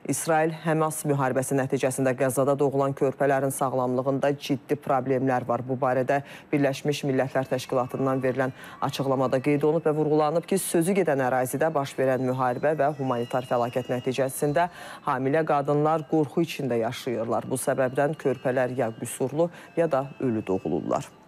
İsrail-Həmas müharibəsi nəticəsində Qəzzada doğulan körpələrin sağlamlığında ciddi problemlər var. Bu barədə Birləşmiş Millətlər Təşkilatından verilən açıqlamada qeyd olunub və vurğulanıb ki, sözü gedən ərazidə baş verən müharibə və humanitar fəlakət nəticəsində hamilə qadınlar qorxu içində yaşayırlar. Bu səbəbdən körpələr ya qüsurlu, ya da ölü doğulurlar.